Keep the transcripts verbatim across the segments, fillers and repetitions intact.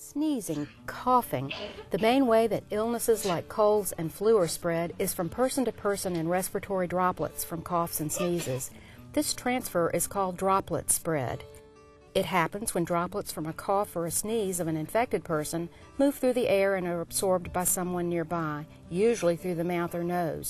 Sneezing, coughing. The main way that illnesses like colds and flu are spread is from person to person in respiratory droplets from coughs and sneezes. This transfer is called droplet spread. It happens when droplets from a cough or a sneeze of an infected person move through the air and are absorbed by someone nearby, usually through the mouth or nose.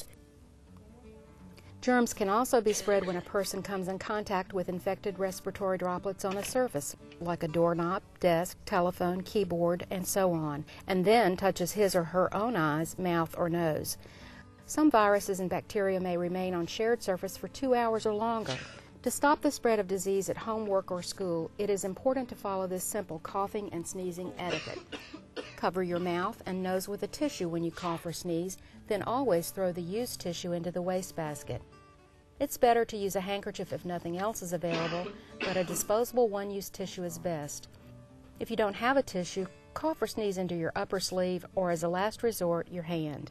Germs can also be spread when a person comes in contact with infected respiratory droplets on a surface, like a doorknob, desk, telephone, keyboard, and so on, and then touches his or her own eyes, mouth, or nose. Some viruses and bacteria may remain on shared surface for two hours or longer. To stop the spread of disease at home, work, or school, it is important to follow this simple coughing and sneezing etiquette. Cover your mouth and nose with a tissue when you cough or sneeze, then always throw the used tissue into the wastebasket. It's better to use a handkerchief if nothing else is available, but a disposable one-use tissue is best. If you don't have a tissue, cough or sneeze into your upper sleeve or, as a last resort, your hand.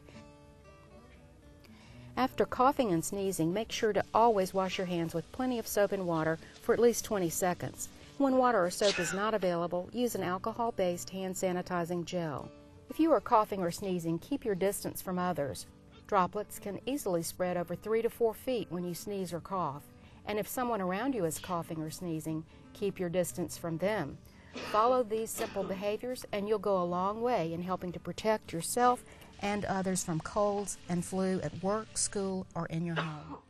After coughing and sneezing, make sure to always wash your hands with plenty of soap and water for at least twenty seconds. When water or soap is not available, use an alcohol-based hand sanitizing gel. If you are coughing or sneezing, keep your distance from others. Droplets can easily spread over three to four feet when you sneeze or cough, and if someone around you is coughing or sneezing, keep your distance from them. Follow these simple behaviors and you'll go a long way in helping to protect yourself and others from colds and flu at work, school, or in your home.